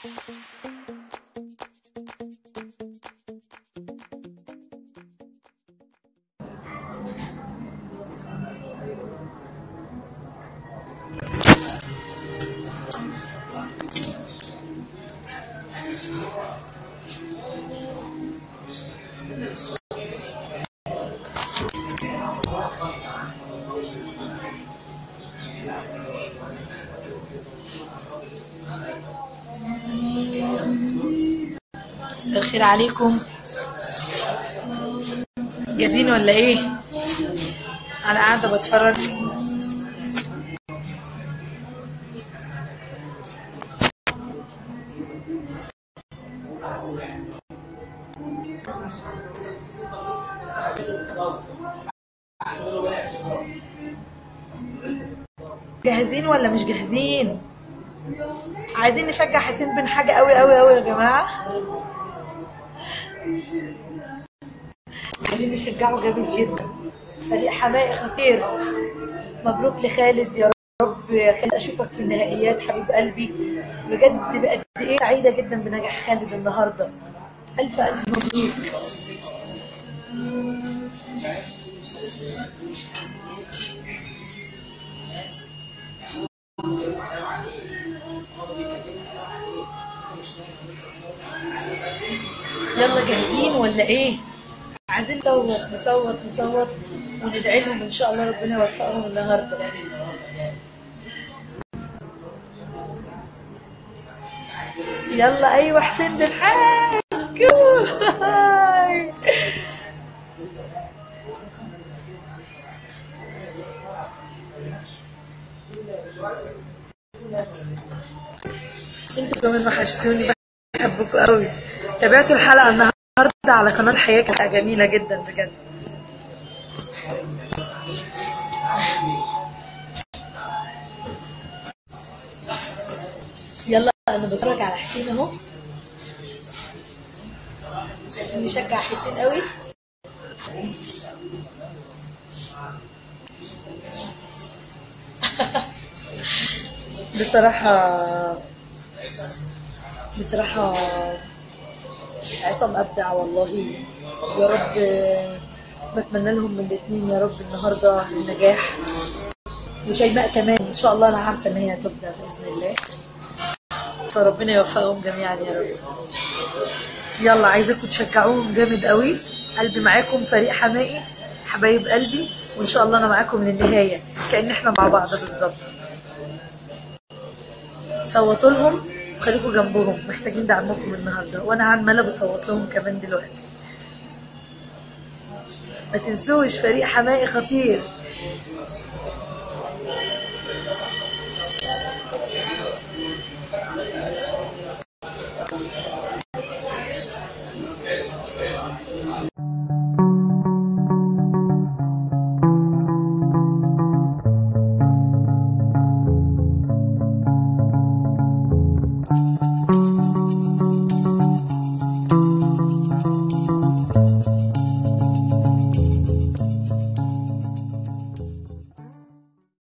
مساء الخير عليكم. جاهزين ولا ايه؟ انا قاعده بتفرج. جاهزين ولا مش جاهزين؟ عايزين نشجع حسين بن حاجه قوي قوي قوي يا جماعه. عايزين نشجعه جامد جدا. فريق حمائي خطير. مبروك لخالد يا رب يا خالد، اشوفك في النهائيات حبيب قلبي. بجد بقد ايه سعيده جدا بنجاح خالد النهارده. الف الف مبروك. يلا جاهزين ولا ايه؟ عايزين نصوت وندعي لهم ان شاء الله ربنا يوفقهم النهارده. يلا ايوه حسين بن حاج. انتوا كمان وحشتوني، بحبكم قوي. تابعتوا الحلقه النهارده على قناه حياه؟ كانت جميله جدا بجد. يلا انا بتفرج على حسين اهو. بيشجع حسين قوي. بصراحة عصام أبدع والله. يا رب بتمنى لهم من الاتنين يا رب النهاردة النجاح، وشيماء كمان إن شاء الله. أنا عارفة إن هي هتبدأ بإذن الله، فربنا يوفقهم جميعا يا رب. يلا عايزاكم تشجعوهم جامد قوي. قلبي معاكم، فريق حمائي حبايب قلبي، وإن شاء الله أنا معاكم للنهاية كأن إحنا مع بعض بالظبط. صوتوا لهم وخليكوا جنبهم، محتاجين دعمكم النهارده، وانا عماله بصوت لهم كمان دلوقتي. ما تنسوش فريق حمائي خطير.